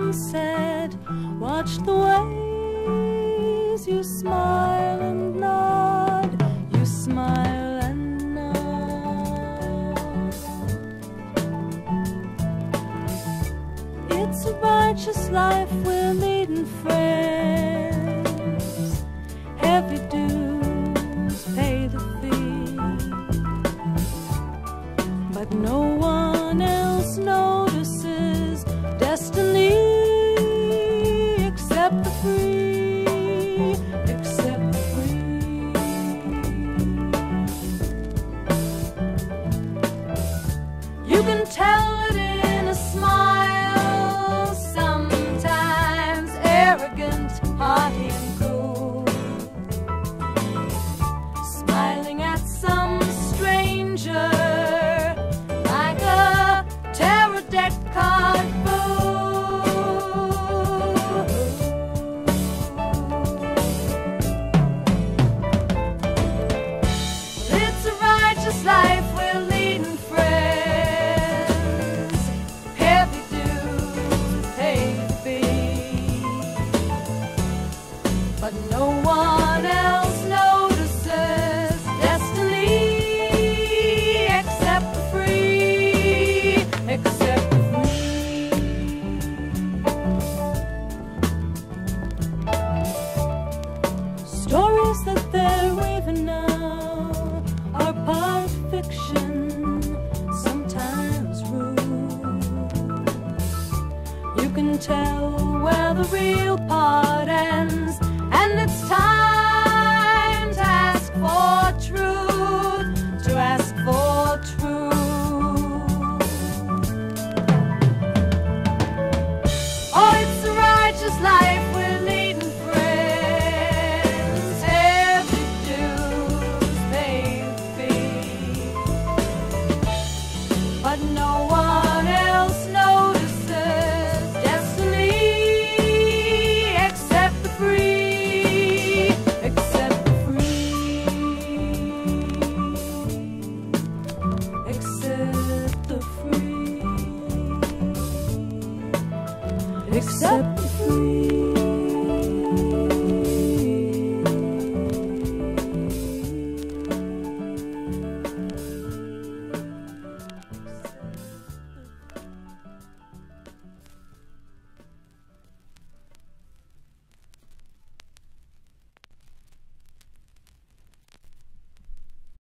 sunset, watch the ways you smile and nod, you smile and nod. It's a righteous life, we're leading friends. Heavy dues pay the fee, but no one else notices destiny except the free, except the free. You can tell it in a smile, sometimes arrogant, haughty and cool, smiling at some stranger like a tarot deck card fool. It's a righteous life, we're leading friends. Heavy dues pay the fee, but no one else notices destiny except the free, except the free. Stories that they're weaving now are part fiction, sometimes rude. You can tell where the real